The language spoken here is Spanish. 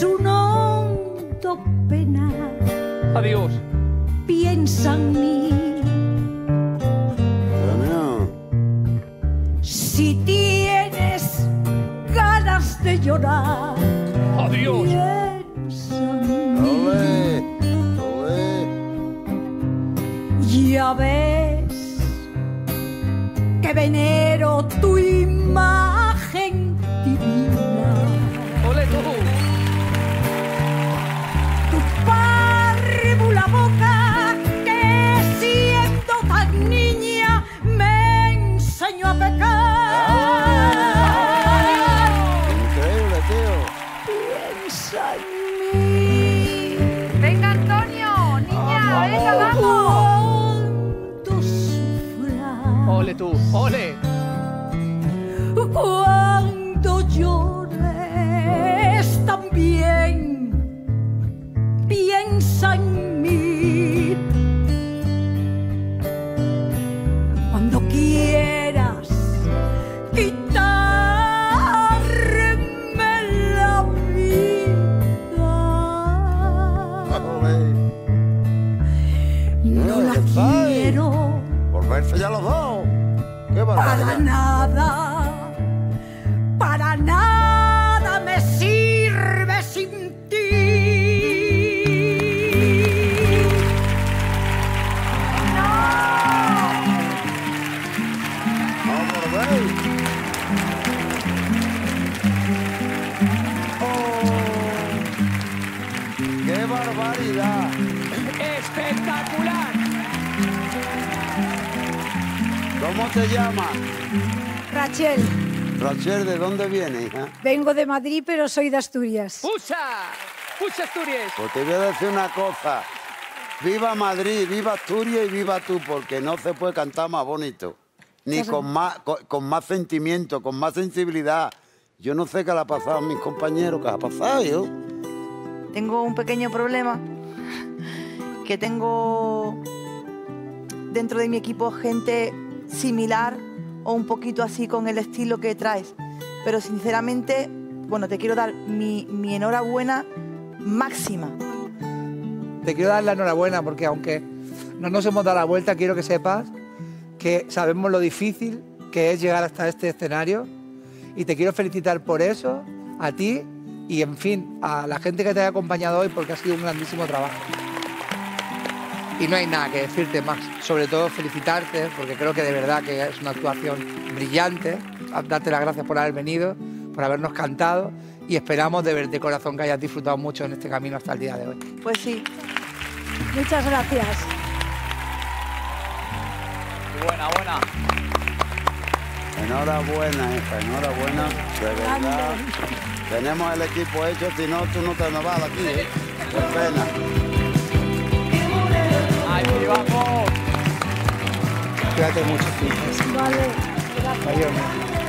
un hondo penar. Adiós. Piensa en mí. Si tienes ganas de llorar, adiós. Piensa en mí. Olé. Ya ves que venero tu imagen divina. Ole tú. Tu párvula boca que siendo tan niña me enseñó a pecar. Increíble, tío. Piensa en mí. Venga, Antonio, niña, venga, vamos. Cuánto sufra. Ole tú, ole. Cuando llores también piensa en mí. Cuando quieras quitarme la vida, no la quiero Volverse ya los dos. Qué para barbaridad. nada me sirve sin ti. Vamos a ver. ¡Qué barbaridad! Espectacular. ¿Cómo te llamas? Rachel, Rachel, ¿de dónde vienes, hija? vengo de Madrid, pero soy de Asturias. ¡Pucha! ¡Pucha Asturias! Pues te voy a decir una cosa. Viva Madrid, viva Asturias y viva tú, porque no se puede cantar más bonito. Ni con más sentimiento, con más sensibilidad. Yo no sé qué le ha pasado a mis compañeros, qué ha pasado yo. Tengo un pequeño problema, que tengo dentro de mi equipo gente similar o un poquito así con el estilo que traes. Pero sinceramente, bueno, te quiero dar mi enhorabuena máxima. Te quiero dar la enhorabuena porque aunque no nos hemos dado la vuelta, quiero que sepas que sabemos lo difícil que es llegar hasta este escenario y te quiero felicitar por eso, a ti y, en fin, a la gente que te ha acompañado hoy porque ha sido un grandísimo trabajo. Y no hay nada que decirte más, sobre todo felicitarte porque creo que de verdad que es una actuación brillante, darte las gracias por haber venido, por habernos cantado y esperamos de corazón que hayas disfrutado mucho en este camino hasta el día de hoy. Pues sí. Muchas gracias. Buena, buena. Enhorabuena, hija, enhorabuena. De verdad. Tenemos el equipo hecho, si no, tú no te me vas de aquí, ¿eh? Qué pena. ¡Ahí vamos! Cuídate mucho, tío. Vale, gracias. Adiós.